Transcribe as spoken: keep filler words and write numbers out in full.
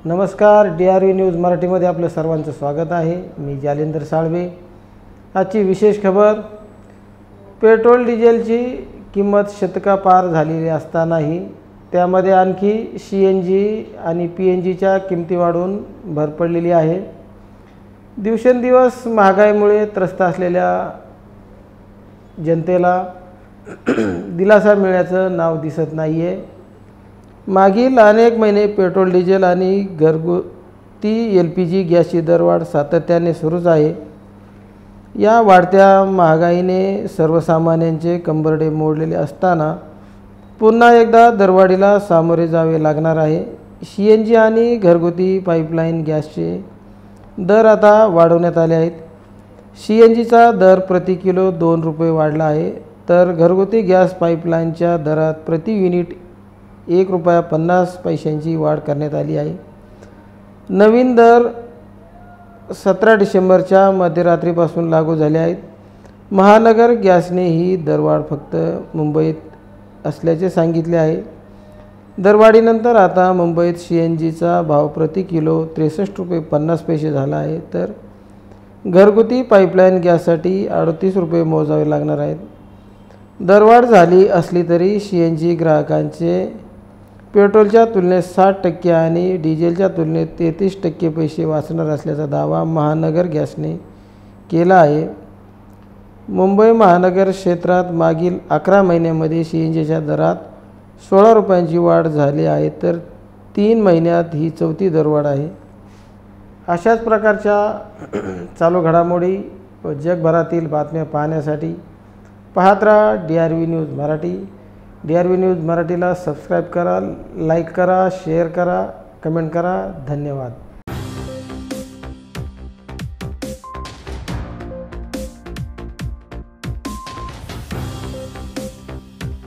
नमस्कार, D R V news मराठीमध्ये आपलं सर्वांचं स्वागत आहे। मी जालेंदर साळवे। आजची विशेष खबर, पेट्रोल डिझेलची किंमत शतकापार झालेली असतानाही त्यामध्ये आणखी सी एन जी आणि पी एन जीच्या किमती वाढून भर पडलेली आहे। दिवसेंदिवस महागाईमुळे त्रस्त असलेल्या जनतेला दिलासा मिळण्याचं नाव दिसत नाही आहे। मागील अनेक महिने पेट्रोल डिझेल आणि घरगुती एल पी जी गॅसची दरवाढ सातत्याने सुरूच आहे। या वाढत्या महागाईने सर्वसामान्यांचे कंबरडे मोडलेले असताना पुन्हा एकदा दरवाढीला सामोरे जावे लागणार आहे। सी एन जी आणि घरगुती पाईपलाईन गॅसचे दर आता वाढवण्यात आले आहेत। सी एन जीचा दर प्रति किलो दोन रुपये वाढला आहे, तर घरगुती गॅस पाईपलाईनच्या दरात प्रति युनिट एक रुपया पन्नास पैशांची वाढ करण्यात आली आहे। नवीन दर सतरा डिसेंबरच्या मध्यरात्रीपासून लागू झाले आहेत। महानगर गॅसने ही दरवाढ फक्त मुंबईत असल्याचे सांगितले आहे। दरवाढीनंतर आता मुंबईत सी एन जीचा भाव प्रति किलो त्रेसष्ट रुपये पन्नास पैसे झाला आहे, तर घरगुती पाईपलाईन गॅससाठी अडतीस रुपये मोजावे लागणार आहेत। दरवाढ झाली असली तरी सी एन जी ग्राहकांचे पेट्रोलच्या तुलनेत साठ टक्के आणि डिझेलच्या तुलनेत तेहतीस टक्के पैसे वाचणार असल्याचा दावा महानगर गॅसने केला आहे। मुंबई महानगर क्षेत्रात मागील अकरा महिन्यांमध्ये सी एन जीच्या दरात सोळा रुपयांची वाढ झाली आहे, तर तीन महिन्यात ही चौथी दरवाढ आहे। अशाच प्रकारच्या चालू घडामोडी व जगभरातील बातम्या पाहण्यासाठी पाहत राहा D R V news Marathi. D R V news मराठीला सबस्क्राईब करा, लाईक करा, शेअर करा, कमेंट करा। धन्यवाद।